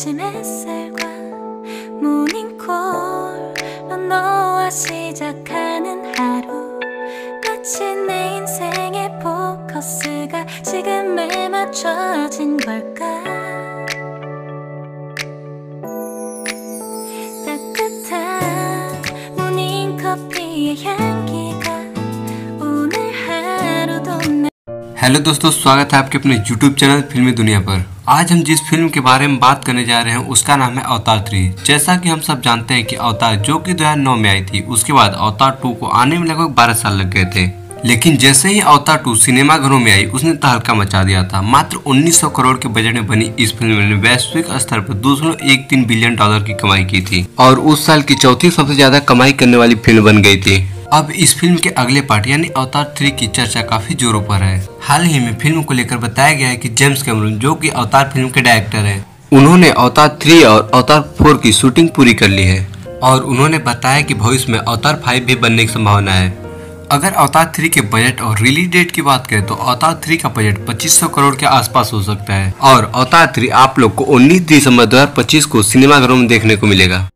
아침 햇살과 모닝콜로 너와 시작하는 하루 마치 내 인생의 포커스가 지금에 맞춰진 걸까. 따뜻한 모닝커피의 향기가 오늘 하루도 hello दोस्तों, स्वागत है आपके अपने YouTube चैनल फिल्मी दुनिया पर। आज हम जिस फिल्म के बारे में बात करने जा रहे हैं उसका नाम है अवतार 3। जैसा कि हम सब जानते हैं कि अवतार जो कि 2009 में आई थी, उसके बाद अवतार 2 को आने में लगभग 12 साल लग गए थे। लेकिन जैसे ही अवतार 2 सिनेमाघरों में आई उसने तहलका मचा दिया था। मात्र 1900 करोड़ के बजट में बनी इस फिल्म ने वैश्विक स्तर पर $2.13 बिलियन की कमाई की थी और उस साल की चौथी सबसे ज्यादा कमाई करने वाली फिल्म बन गई थी। अब इस फिल्म के अगले पार्ट यानी अवतार 3 की चर्चा काफी जोरों पर है। हाल ही में फिल्म को लेकर बताया गया है कि जेम्स कैमरून जो कि अवतार फिल्म के डायरेक्टर हैं, उन्होंने अवतार 3 और अवतार 4 की शूटिंग पूरी कर ली है और उन्होंने बताया कि भविष्य में अवतार 5 भी बनने की संभावना है। अगर अवतार 3 के बजट और रिलीज डेट की बात करें तो अवतार 3 का बजट 2500 करोड़ के आसपास हो सकता है और अवतार 3 आप लोग को 19 दिसंबर 2025 को सिनेमाघरों में देखने को मिलेगा।